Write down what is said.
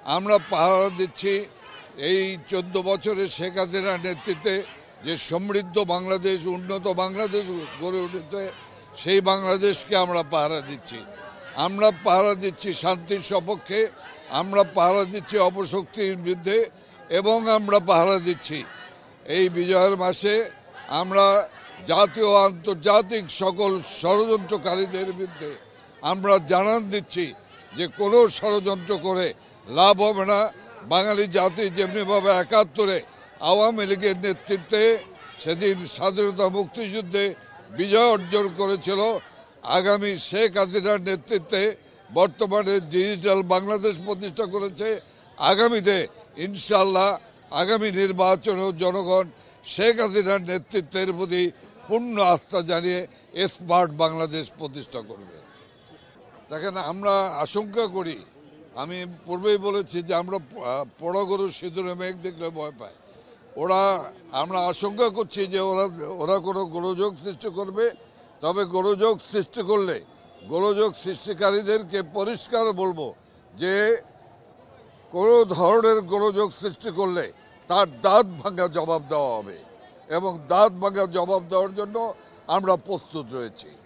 আমরা পাহারা দিচ্ছি এই 14 বছরের শেখ হাসিনার নেতৃত্বে যে সমৃদ্ধ বাংলাদেশ, উন্নত বাংলাদেশ গড়ে উঠেছে, সেই বাংলাদেশকে আমরা পাহারা দিচ্ছি। আমরা পাহারা দিচ্ছি শান্তির সপক্ষে, আমরা পাহারা দিচ্ছি অপশক্তির বিরুদ্ধে, এবং আমরা পাহারা দিচ্ছি এই বিজয়ের মাসে আমরা জাতীয় ও আন্তর্জাতিক সকল ষড়যন্ত্রকারীদের বিরুদ্ধে আমরা জানান দিচ্ছি যে কোনো ষড়যন্ত্র করে লাভ হবে না। বাঙালি জাতি যেমনিভাবে 71-এ আওয়ামী লীগের নেতৃত্বে সেদিন স্বাধীনতা মুক্তিযুদ্ধে বিজয় অর্জন করেছিল, আগামী শেখ হাসিনার নেতৃত্বে বর্তমানে ডিজিটাল বাংলাদেশ প্রতিষ্ঠা করেছে। আগামীতে ইনশাল্লাহ আগামী নির্বাচনেও জনগণ শেখ হাসিনার নেতৃত্বের প্রতি পূর্ণ আস্থা জানিয়ে স্মার্ট বাংলাদেশ প্রতিষ্ঠা করবে। দেখেন, আমরা আশঙ্কা করি, আমি পূর্বেই বলেছি যে আমরা বড় গরু সিঁদুরে মেঘ দেখলে ভয় পাই। আমরা আশঙ্কা করছি যে ওরা কোনো গোলযোগ সৃষ্টি করবে। তবে গোলযোগ সৃষ্টি করলে গোলযোগ সৃষ্টিকারীদেরকে পরিষ্কার বলবো যে কোনো ধরনের গোলযোগ সৃষ্টি করলে তার দাঁত ভাঙা জবাব দেওয়া হবে, এবং দাঁত ভাঙা জবাব দেওয়ার জন্য আমরা প্রস্তুত রয়েছি।